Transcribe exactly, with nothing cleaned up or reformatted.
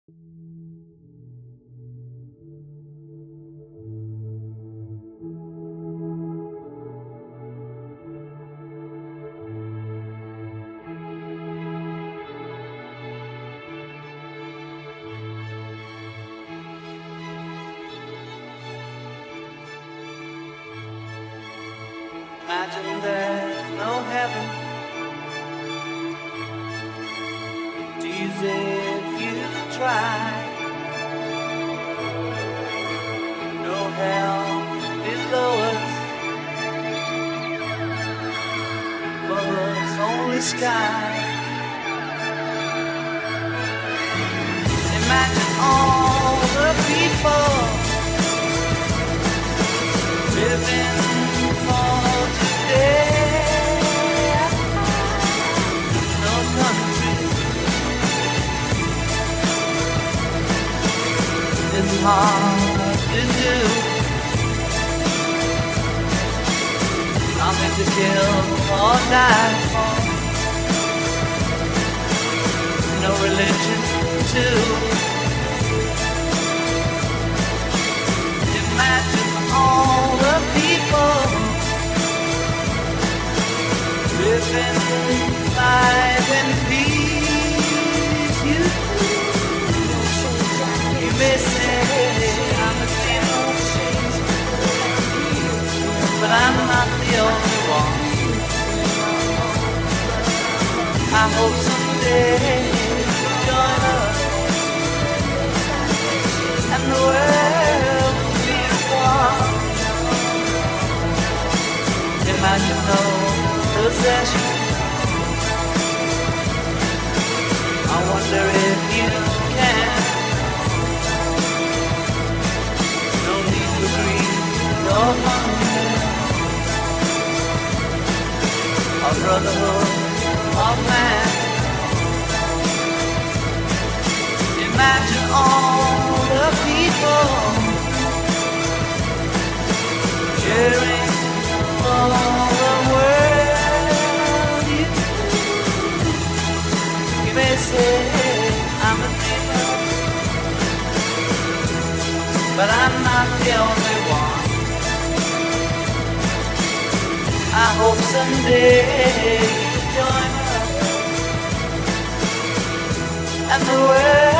Imagine there's no heaven. Tease if you try. No hell below us, above us only sky. Imagine all the people living for today. No country is hard to do. Nothing to kill or die for. No religion too. Imagine all the people living life in peace. You, you may say I'm a dreamer, but I'm not the only one. I hope someday you'll join us and the world will be one. Imagine no possession. I wonder if you can. No need to greed or hunger. A brotherhood of man. Imagine all the people cheering for the world. You, you may say I'm a dreamer, but I'm not the only one. I hope someday you'll join us and the world